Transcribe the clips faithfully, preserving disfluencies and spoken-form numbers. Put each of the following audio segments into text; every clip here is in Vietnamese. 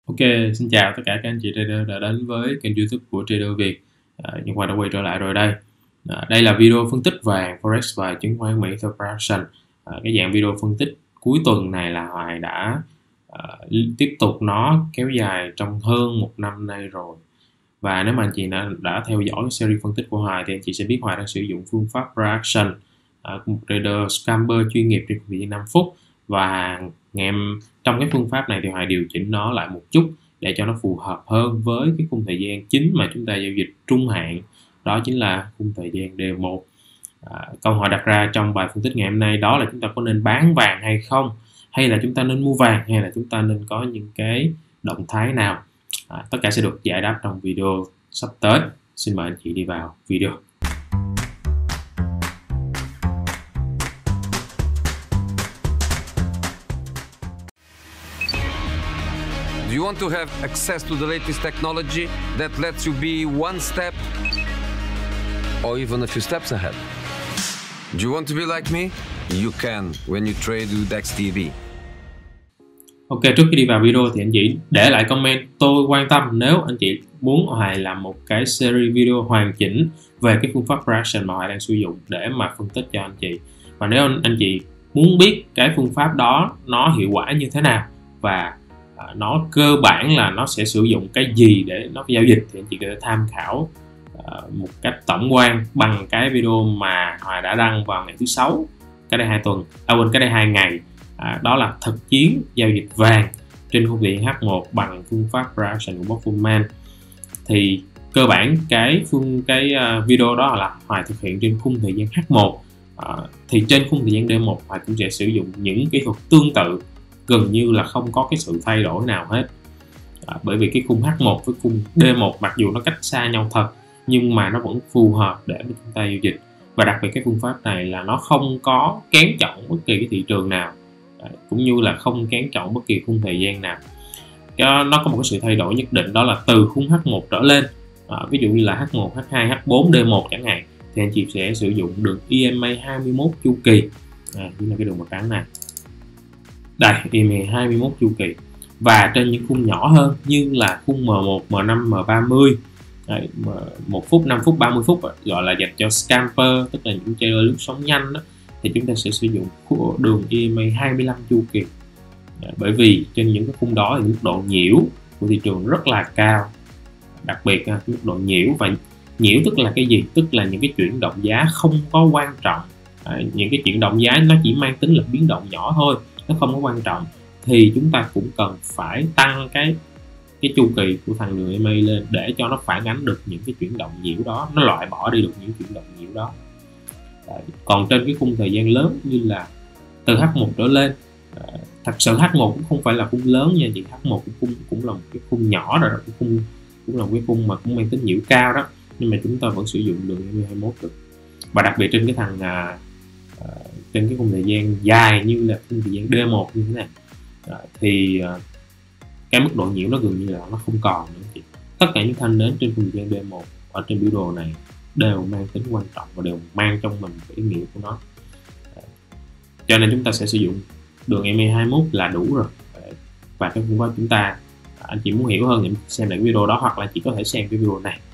Ok, xin chào tất cả các anh chị trader đã đến với kênh YouTube của Trader Việt. À, Nhật Hoàng đã quay trở lại rồi đây. À, đây là video phân tích vàng, forex và chứng khoán Mỹ theo Praxis. À, cái dạng video phân tích cuối tuần này là Hoài đã à, tiếp tục nó kéo dài trong hơn một năm nay rồi. Và nếu mà anh chị đã, đã theo dõi cái series phân tích của Hoài thì anh chị sẽ biết Hoài đang sử dụng phương pháp Praxis, à, một trader scamper chuyên nghiệp trên thời gian năm phút. Và ngày trong cái phương pháp này thì Hoài điều chỉnh nó lại một chút để cho nó phù hợp hơn với cái khung thời gian chính mà chúng ta giao dịch trung hạn, đó chính là khung thời gian D một. À, câu hỏi đặt ra trong bài phân tích ngày hôm nay đó là chúng ta có nên bán vàng hay không, hay là chúng ta nên mua vàng, hay là chúng ta nên có những cái động thái nào. À, tất cả sẽ được giải đáp trong video sắp tới. Xin mời anh chị đi vào video. Do you want to have access to the latest technology that lets you be one step or even a few steps ahead? Do you want to be like me? You can when you trade with Dex tê vê. Ok, trước khi đi vào video thì anh chị để lại comment tôi quan tâm nếu anh chị muốn Hoài làm một cái series video hoàn chỉnh về cái phương pháp Praxis mà Hoài đang sử dụng để mà phân tích cho anh chị. Và nếu anh chị muốn biết cái phương pháp đó nó hiệu quả như thế nào và à, nó cơ bản là nó sẽ sử dụng cái gì để nó giao dịch thì anh chị có thể tham khảo à, một cách tổng quan bằng cái video mà Hoài đã đăng vào ngày thứ sáu, cái đây hai tuần, à quên cái đây hai ngày. À, đó là thực chiến giao dịch vàng trên khung thời gian H một bằng phương pháp Praxis của Bofman. Thì cơ bản cái phương cái uh, video đó là Hoài thực hiện trên khung thời gian H một. À, thì trên khung thời gian D một Hoài cũng sẽ sử dụng những kỹ thuật tương tự, gần như là không có cái sự thay đổi nào hết. À, bởi vì cái khung H một với khung D một mặc dù nó cách xa nhau thật nhưng mà nó vẫn phù hợp để chúng ta giao dịch. Và đặc biệt cái phương pháp này là nó không có kén chọn bất kỳ cái thị trường nào, cũng như là không kén chọn bất kỳ khung thời gian nào. Nó có một cái sự thay đổi nhất định, đó là từ khung H một trở lên, à, ví dụ như là H một, H hai, H bốn, D một chẳng hạn, thì anh chị sẽ sử dụng đường E M A hai mươi mốt chu kỳ. À, như là cái đường màu trắng này đây, E M A hai mươi mốt chu kỳ. Và trên những khung nhỏ hơn như là khung M một, M năm, M ba mươi, đấy, một phút, năm phút, ba mươi phút, gọi là dành cho scamper, tức là những trader lướt sóng nhanh đó, thì chúng ta sẽ sử dụng đường E M A hai mươi lăm chu kỳ. Bởi vì trên những cái khung đó thì mức độ nhiễu của thị trường rất là cao, đặc biệt mức độ nhiễu. Và nhiễu tức là cái gì? Tức là những cái chuyển động giá không có quan trọng. À, những cái chuyển động giá nó chỉ mang tính là biến động nhỏ thôi, nó không có quan trọng, thì chúng ta cũng cần phải tăng cái cái chu kỳ của thằng đường E M A lên để cho nó phản ánh được những cái chuyển động nhiễu đó, nó loại bỏ đi được những chuyển động nhiễu đó. Đấy. Còn trên cái khung thời gian lớn như là từ H một trở lên, à, thật sự H một cũng không phải là khung lớn nha chị, H một cũng, cũng là một cái khung nhỏ rồi, cái khung cũng là một cái khung mà cũng mang tính nhiễu cao đó, nhưng mà chúng ta vẫn sử dụng đường E M A hai mươi mốt được. Và đặc biệt trên cái thằng à, à, trên cái khung thời gian dài như là khung thời gian D một như thế này, à, thì à, cái mức độ nhiễu nó gần như là nó không còn nữa chị. Tất cả những thanh nến trên khung thời gian D một ở trên biểu đồ này đều mang tính quan trọng và đều mang trong mình cái ý nghĩa của nó. Cho nên chúng ta sẽ sử dụng đường E M A hai mươi mốt là đủ rồi. Và cái phương pháp chúng ta, anh chị muốn hiểu hơn thì xem lại cái video đó, hoặc là chỉ có thể xem cái video này.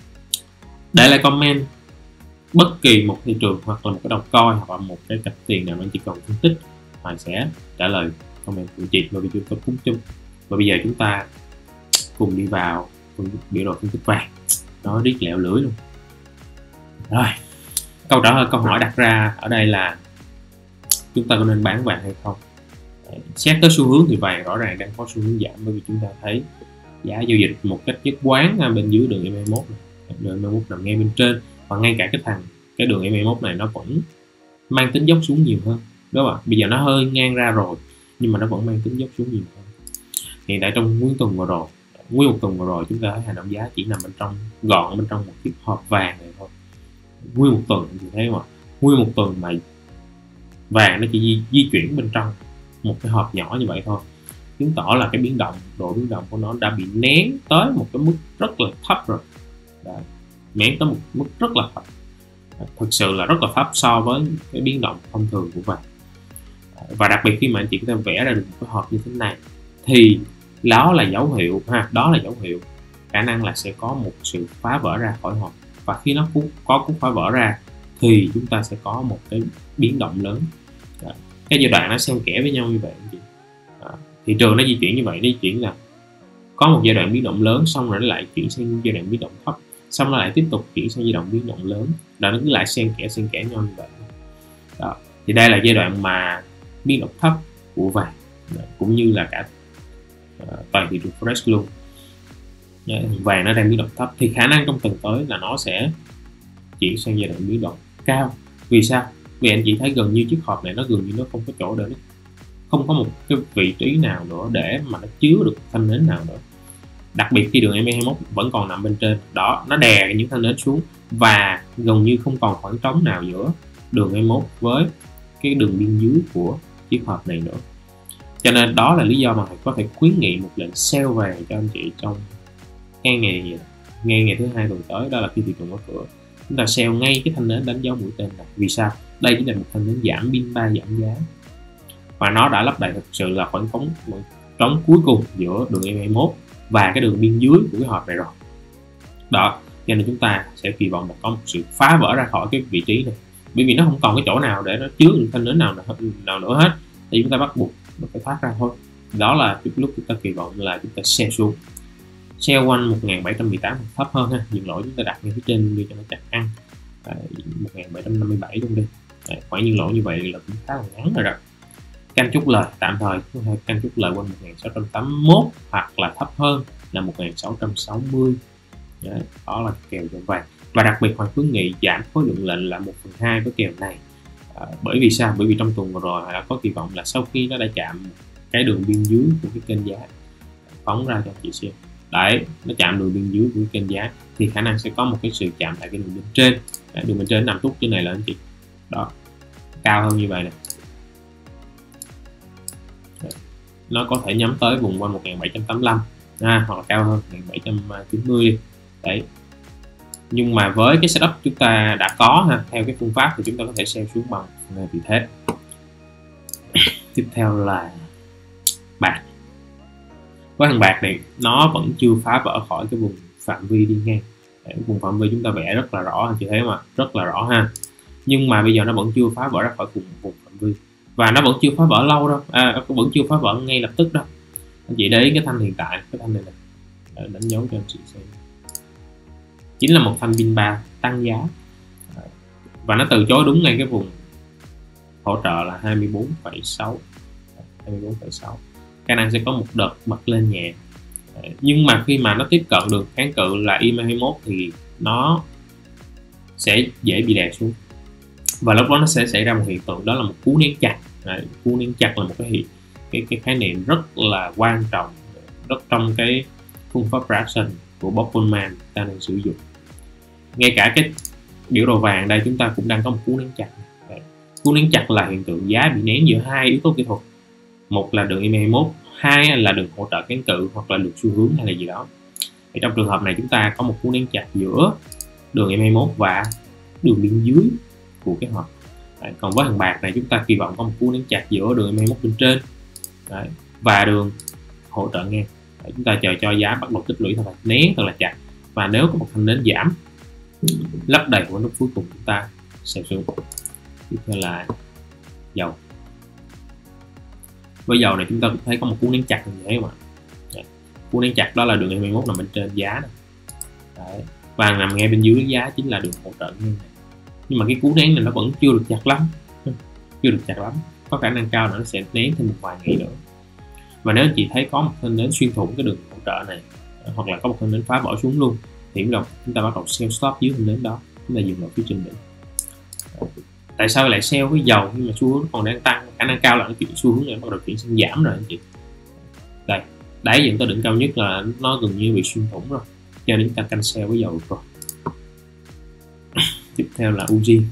Để lại comment bất kỳ một thị trường hoặc là một cái đồng coin hoặc là một cái cặp tiền nào mà anh chị cần phân tích, Hoài sẽ trả lời comment của chị vào video top chung. Và bây giờ chúng ta cùng đi vào biểu đồ phân tích vàng, nó riết lẹo lưỡi luôn. Rồi, câu trả lời câu hỏi đặt ra ở đây là chúng ta có nên bán vàng hay không. Xét tới xu hướng thì vàng rõ ràng đang có xu hướng giảm, bởi vì chúng ta thấy giá giao dịch một cách nhất quán bên dưới đường E M A hai mươi mốt này. Đường E M A hai mươi mốt nằm ngay bên trên, và ngay cả cái thằng cái đường E M A hai mươi mốt này nó vẫn mang tính dốc xuống nhiều hơn, đúng không ạ? Bây giờ nó hơi ngang ra rồi nhưng mà nó vẫn mang tính dốc xuống nhiều hơn. Hiện tại trong nguyên tuần vừa rồi, nguyên một tuần vừa rồi chúng ta thấy hành động giá chỉ nằm bên trong, gọn bên trong một chiếc hộp vàng này thôi. Nguyên một tuần thì thấy không ạ? Nguyên một tuần mà vàng nó chỉ di, di chuyển bên trong một cái hộp nhỏ như vậy thôi, chứng tỏ là cái biến động, độ biến động của nó đã bị nén tới một cái mức rất là thấp rồi. Đấy, nén tới một mức rất là thấp, thực sự là rất là thấp so với cái biến động thông thường của vàng. Và đặc biệt khi mà anh chị có thể vẽ ra được một cái hộp như thế này thì đó là dấu hiệu ha, đó là dấu hiệu khả năng là sẽ có một sự phá vỡ ra khỏi hộp, và khi nó có cú phá vỡ ra thì chúng ta sẽ có một cái biến động lớn. Đó. Cái giai đoạn nó xen kẽ với nhau như vậy. Đó. Thị trường nó di chuyển như vậy, nó di chuyển là có một giai đoạn biến động lớn, xong rồi nó lại chuyển sang giai đoạn biến động thấp, xong nó lại tiếp tục chuyển sang giai đoạn biến động lớn, đó nó cứ lại xen kẽ xen kẽ nhau như vậy. Đó. Thì đây là giai đoạn mà biến động thấp của vàng, cũng như là cả uh, toàn thị trường forex luôn. Đấy, vàng nó đang biến động thấp thì khả năng trong tuần tới là nó sẽ chuyển sang giai đoạn biến động cao. Vì sao? Vì anh chị thấy gần như chiếc hộp này nó gần như nó không có chỗ để nó không có một cái vị trí nào nữa để mà nó chứa được thanh nến nào nữa, đặc biệt khi đường e em a hai mươi mốt vẫn còn nằm bên trên đó, nó đè những thanh nến xuống và gần như không còn khoảng trống nào giữa đường hai mươi mốt với cái đường biên dưới của chiếc hộp này nữa. Cho nên đó là lý do mà có thể khuyến nghị một lệnh sell vàng cho anh chị trong ngay ngày ngay ngày thứ hai tuần tới, đó là khi thị trường mở cửa chúng ta sell ngay cái thanh nến đánh dấu mũi tên này. Vì sao? Đây chính là một thanh nến giảm pin ba giảm giá và nó đã lấp đầy thực sự là khoảng trống trống cuối cùng giữa đường e em a hai mươi mốt và cái đường biên dưới của cái hộp này rồi. Đó, cho nên chúng ta sẽ kỳ vọng là có một sự phá vỡ ra khỏi cái vị trí này, bởi vì nó không còn cái chỗ nào để nó chứa được thanh nến nào nào nữa hết, thì chúng ta bắt buộc nó phải thoát ra thôi. Đó là lúc chúng ta kỳ vọng là chúng ta sell xuống, sell quanh một nghìn bảy trăm mười tám thấp hơn ha, dừng lỗ chúng ta đặt ngay phía trên đi cho nó chặt ăn một nghìn bảy trăm năm mươi bảy luôn đi. Đấy, khoảng dừng lỗ như vậy là cũng khá là ngắn rồi đó. Canh chốt lời tạm thời có thể canh chốt lời quanh một nghìn sáu trăm tám mươi mốt hoặc là thấp hơn là một nghìn sáu trăm sáu mươi. Đấy, đó là kèo cho vàng. Và đặc biệt Hoàng khuyến nghị giảm khối lượng lệnh là một phần hai với kèo này. À, bởi vì sao? Bởi vì trong tuần vừa rồi đã có kỳ vọng là sau khi nó đã chạm cái đường biên dưới của cái kênh giá, phóng ra cho chị xem. Đấy, nó chạm đường biên dưới của cái kênh giá thì khả năng sẽ có một cái sự chạm tại cái đường bên trên. Đấy, đường bên trên nằm tút trên này là anh chị. Đó, cao hơn như vậy này. Đấy, nó có thể nhắm tới vùng quanh một nghìn bảy trăm tám mươi lăm à, hoặc là cao hơn một nghìn bảy trăm chín mươi. Đấy. Nhưng mà với cái setup chúng ta đã có ha, theo cái phương pháp thì chúng ta có thể sell xuống bằng vị thế. Tiếp theo là bạc. Với thằng bạc này nó vẫn chưa phá vỡ khỏi cái vùng phạm vi đi ngang. Đấy, vùng phạm vi chúng ta vẽ rất là rõ, anh chị thấy mà, rất là rõ ha. Nhưng mà bây giờ nó vẫn chưa phá vỡ ra khỏi vùng vùng phạm vi, và nó vẫn chưa phá vỡ lâu đâu, à, vẫn chưa phá vỡ ngay lập tức đâu. Anh chị để ý cái thanh hiện tại, cái thanh này này, đánh dấu cho anh chị xem, chính là một thanh pin ba tăng giá và nó từ chối đúng ngay cái vùng hỗ trợ là hai mươi bốn phẩy sáu, hai mươi bốn phẩy sáu. Khả năng sẽ có một đợt bật lên nhẹ, nhưng mà khi mà nó tiếp cận được kháng cự là e em a hai mươi mốt thì nó sẽ dễ bị đè xuống, và lúc đó nó sẽ xảy ra một hiện tượng, đó là một cú nén chặt. Đấy, cú nén chặt là một cái hiện cái, cái khái niệm rất là quan trọng, rất trong cái phương pháp reaction của Bob Bullman ta đang sử dụng. Ngay cả cái biểu đồ vàng đây chúng ta cũng đang có một cú nén chặt. Đấy. Cú nén chặt là hiện tượng giá bị nén giữa hai yếu tố kỹ thuật, một là đường e em a hai mươi mốt, hai là đường hỗ trợ kháng cự hoặc là đường xu hướng hay là gì đó. Thì trong trường hợp này chúng ta có một cú nén chặt giữa đường e em a hai mươi mốt và đường biên dưới của cái hộp. Đấy. Còn với thằng bạc này chúng ta kỳ vọng có một cú nén chặt giữa đường e em a hai mươi mốt bên trên. Đấy. Và đường hỗ trợ ngang. Đấy. Chúng ta chờ cho giá bắt đầu tích lũy thật là nén thật là chặt, và nếu có một thanh nến giảm lấp đầy của nút cuối cùng chúng ta sẽ xuống. Tiếp theo là dầu. Với dầu này chúng ta cũng thấy có một cú nén chặt như thế mà. Đấy. Cú nén chặt đó là đường e em a hai mươi mốt nằm bên trên giá này. Đấy. Và nằm ngay bên dưới giá chính là đường hỗ trợ ngang này. Nhưng mà cái cú nén này nó vẫn chưa được chặt lắm, chưa được chặt lắm, có khả năng cao là nó sẽ nén thêm một vài ngày nữa. Và nếu anh chị thấy có một thanh nến xuyên thủng cái đường hỗ trợ này, hoặc là có một thanh nến phá bỏ xuống luôn, thì bắt đầu chúng ta bắt đầu sell stop dưới thanh nến đó, chúng ta dừng ở phía trên đỉnh. Tại sao lại sell với dầu nhưng mà xu hướng còn đang tăng? Khả năng cao là nó chuyển xu hướng này bắt đầu chuyển sang giảm rồi anh chị. Đây, đáy dẫn tới đỉnh cao nhất là nó gần như bị xuyên thủng rồi, cho nên ta canh sell với dầu rồi. Tiếp theo là u giê.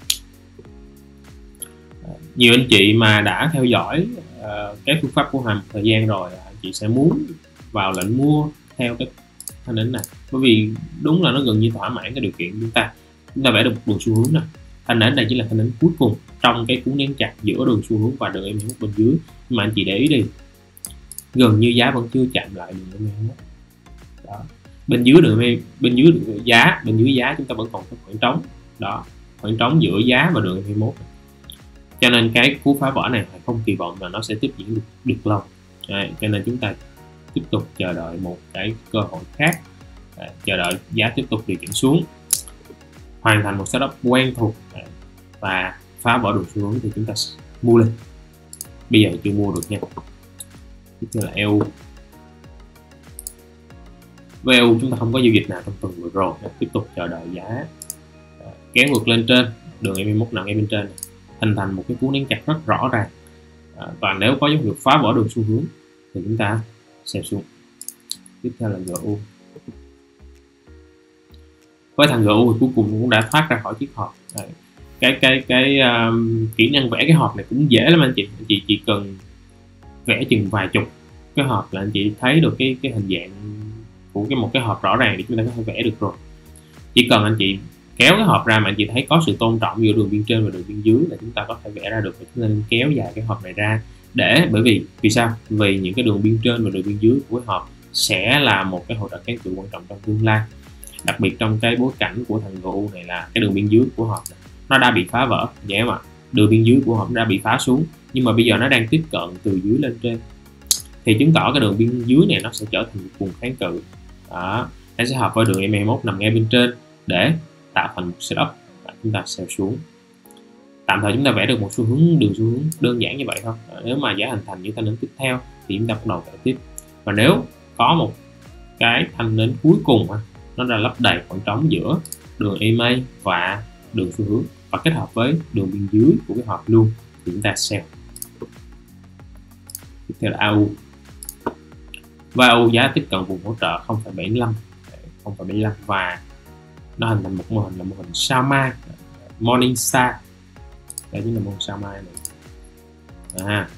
Nhiều anh chị mà đã theo dõi uh, cái phương pháp của Hoàng một thời gian rồi, anh chị sẽ muốn vào lệnh mua theo cái thanh nến này, bởi vì đúng là nó gần như thỏa mãn cái điều kiện chúng ta chúng ta vẽ được một đường xu hướng này. Thanh nến này chỉ là thanh nến cuối cùng trong cái cú nén chặt giữa đường xu hướng và đường e em a hai mươi mốt bên dưới. Nhưng mà anh chị để ý đi, gần như giá vẫn chưa chạm lại đường E M hai mốt. Đó. Bên dưới đường bên dưới đường giá bên dưới giá chúng ta vẫn còn có khoảng trống, đó, khoảng trống giữa giá và đường E M hai mốt. Cho nên cái cú phá vỡ này không kỳ vọng là nó sẽ tiếp diễn được, được lâu. Đấy, cho nên chúng ta tiếp tục chờ đợi một cái cơ hội khác. Đấy, chờ đợi giá tiếp tục điều chỉnh xuống, hoàn thành một setup quen thuộc. Đấy, và phá vỡ đường xu hướng thì chúng ta mua lên. Bây giờ chưa mua được nha. Tiếp theo là E U. Với E U chúng ta không có giao dịch nào trong tuần vừa rồi. Tiếp tục chờ đợi giá kéo ngược lên trên, đường E M hai mốt nằm ngay bên trên này, hình thành một cái cú nén chặt rất rõ ràng. À, và nếu có dấu hiệu phá vỡ đường xu hướng thì chúng ta xẹp xuống. Tiếp theo là G U. Với thằng G U thì cuối cùng cũng đã thoát ra khỏi chiếc hộp. À, cái cái cái um, kỹ năng vẽ cái hộp này cũng dễ lắm anh chị. Anh chị chỉ cần vẽ chừng vài chục cái hộp là anh chị thấy được cái cái hình dạng của cái một cái hộp rõ ràng để chúng ta có thể vẽ được rồi. Chỉ cần anh chị kéo cái hộp ra mà anh chị thấy có sự tôn trọng giữa đường biên trên và đường biên dưới là chúng ta có thể vẽ ra được. Chúng ta nên kéo dài cái hộp này ra để, bởi vì vì sao? Vì những cái đường biên trên và đường biên dưới của cái hộp sẽ là một cái hỗ trợ kháng cự quan trọng trong tương lai. Đặc biệt trong cái bối cảnh của thằng G U này là cái đường biên dưới của hộp này, nó đã bị phá vỡ, vậy mà đường biên dưới của hộp đã bị phá xuống, nhưng mà bây giờ nó đang tiếp cận từ dưới lên trên, thì chứng tỏ cái đường biên dưới này nó sẽ trở thành một vùng kháng cự. Đó, nó sẽ hợp với đường E M hai mốt nằm ngay bên trên để tạo thành một setup. Chúng ta sell xuống. Tạm thời chúng ta vẽ được một xu hướng, đường xu hướng đơn giản như vậy thôi. Nếu mà giá hình thành những thanh nến tiếp theo thì chúng ta bắt đầu vẽ tiếp. Và nếu có một cái thanh nến cuối cùng nó đã lấp đầy khoảng trống giữa đường E M A và đường xu hướng và kết hợp với đường biên dưới của cái hộp luôn thì chúng ta sell. Tiếp theo là A U. Và A U giá tiếp cận vùng hỗ trợ không phẩy bảy lăm không phẩy bảy lăm và nó hình thành một mô hình là mô hình sao mai, Morning Star. Đây chính là mô hình sao mai này. À,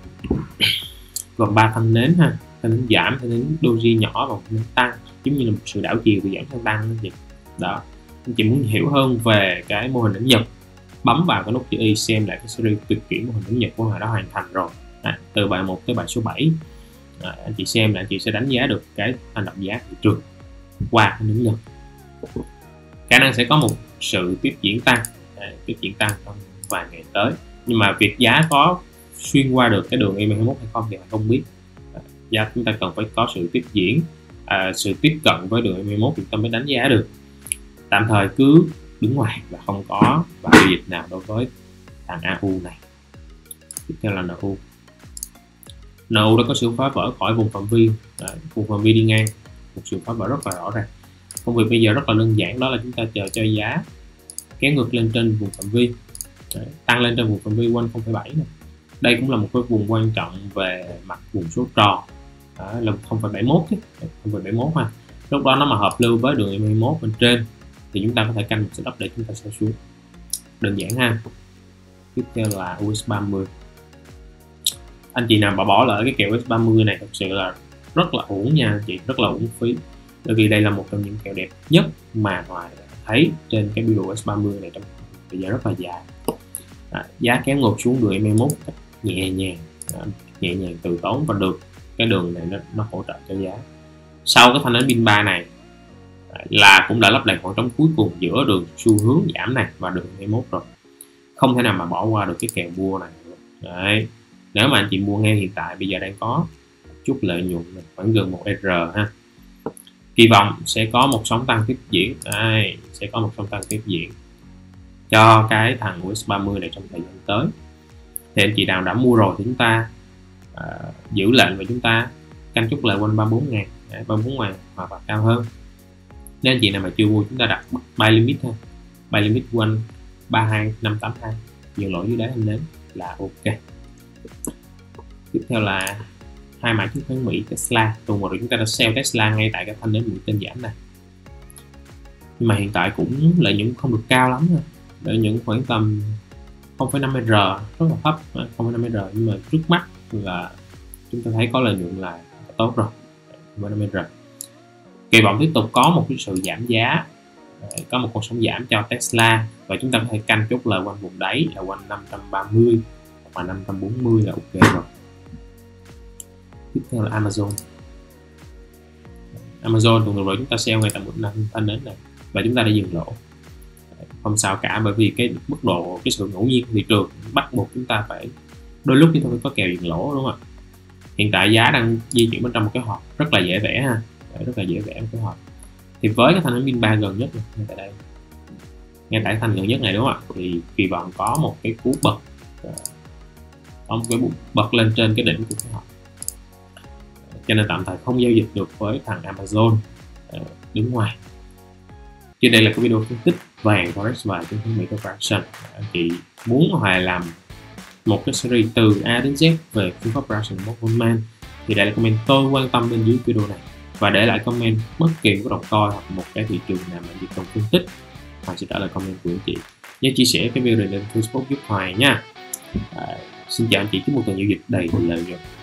gồm ba thanh nến ha, thanh nến giảm, thanh nến doji nhỏ và thanh nến tăng, giống như là một sự đảo chiều từ giảm sang tăng đó. Đó, anh chị muốn hiểu hơn về cái mô hình đánh nhật, bấm vào cái nút chữ Y xem lại cái series tuyệt kỹ mô hình đánh nhật của họ đã hoàn thành rồi. À, từ bài một tới bài số bảy. À, anh chị xem là anh chị sẽ đánh giá được cái hành động giá thị trường qua thanh nến nhật. Khả năng sẽ có một sự tiếp diễn tăng, à, tiếp diễn tăng trong vài ngày tới, nhưng mà việc giá có xuyên qua được cái đường E M hai mốt hay không thì không biết. À, giá chúng ta cần phải có sự tiếp diễn, à, sự tiếp cận với đường E M hai mốt thì chúng ta mới đánh giá được. Tạm thời cứ đứng ngoài và không có và giao dịch nào đối với thằng A U này. Tiếp theo là N U. N U đã có sự phá vỡ khỏi vùng phạm vi, à, vùng phạm vi đi ngang, một sự phá vỡ rất là rõ ràng. Công việc bây giờ rất là đơn giản, đó là chúng ta chờ cho giá kéo ngược lên trên vùng phạm vi. Đấy, tăng lên trên vùng phạm vi quanh không phẩy bảy này. Đây cũng là một cái vùng quan trọng về mặt vùng số tròn, đó là không phẩy bảy mốt chứ, không phẩy bảy mốt ha. Lúc đó nó mà hợp lưu với đường E M hai mốt bên trên thì chúng ta có thể canh một setup để chúng ta sẽ xuống. Đơn giản ha. Tiếp theo là U S ba mươi. Anh chị nào mà bỏ lỡ cái kèo U S ba mươi này thật sự là rất là uổng nha anh chị, rất là uổng phí. Bởi vì đây là một trong những kèo đẹp nhất mà Hoài thấy trên cái biểu đồ U S ba mươi này trong thời gian rất là dài. À, giá kéo ngược xuống đường E M hai mốt nhẹ nhàng, à, nhẹ nhàng từ tốn và được cái đường này nó, nó hỗ trợ cho giá. Sau cái thanh nến pin ba này à, là cũng đã lấp đầy khoảng trống cuối cùng giữa đường xu hướng giảm này và đường E M hai mốt rồi. Không thể nào mà bỏ qua được cái kèo mua này. Đấy. Nếu mà anh chị mua ngay hiện tại bây giờ đang có chút lợi nhuận khoảng gần một R ha. Kỳ vọng sẽ có một sóng tăng tiếp diễn. Đây, sẽ có một sóng tăng tiếp diễn cho cái thằng U S ba mươi này trong thời gian tới. Thì anh chị nào đã mua rồi thì chúng ta uh, giữ lệnh và chúng ta canh chút lợi quanh ba mươi bốn ngàn, ba mươi bốn ngàn hoặc là cao hơn. Nếu anh chị nào mà chưa mua chúng ta đặt buy limit ha, buy limit quanh ba mươi hai năm tám hai, dừng lỗi dưới đáy anh đến là ok. Tiếp theo là hai mã chứng khoán Mỹ Tesla. Tuần vừa rồi chúng ta đã sell Tesla ngay tại cái thanh nến mũi tên giảm này, nhưng mà hiện tại cũng lợi nhuận không được cao lắm, lợi nhuận khoảng tầm không phẩy năm R, rất là thấp, không phẩy năm R, nhưng mà trước mắt là chúng ta thấy có lợi nhuận là tốt rồi, không phẩy năm R. Kỳ vọng tiếp tục có một cái sự giảm giá, có một con sóng giảm cho Tesla và chúng ta có thể canh chốt lời quanh vùng đáy là quanh năm trăm ba mươi và năm trăm bốn mươi là ok rồi. Tiếp theo là Amazon. Amazon tuần rồi chúng ta sell ngay tại một năm thanh đến này và chúng ta đã dừng lỗ. Không sao cả, bởi vì cái mức độ, cái sự ngẫu nhiên của thị trường bắt buộc chúng ta phải đôi lúc chúng ta phải có kèo dừng lỗ, đúng không ạ? Hiện tại giá đang di chuyển bên trong một cái hộp rất là dễ vẽ ha, rất là dễ vẽ một cái hộp. Thì với cái thanh ánh pin ba gần nhất này, ngay tại đây, ngay tại thanh gần nhất này, đúng không ạ? Thì kỳ vọng có một cái cú bật, có một cái bật lên trên cái đỉnh của cái hộp, cho nên tạm thời không giao dịch được với thằng Amazon đứng ngoài. Trên đây là cái video phân tích vàng forex và chứng khoán Mỹ correction. Anh chị muốn Hoài làm một cái series từ A đến Z về phương pháp correction một Goldman thì để lại comment tôi quan tâm bên dưới video này, và để lại comment bất kỳ một đồng coi hoặc một cái thị trường nào mà anh chị cần phân tích, Hoài sẽ trả lời comment của anh chị. Nhớ chia sẻ cái video này lên Facebook giúp Hoài nha. À, xin chào anh chị, chúc một tuần giao dịch đầy lợi nhuận.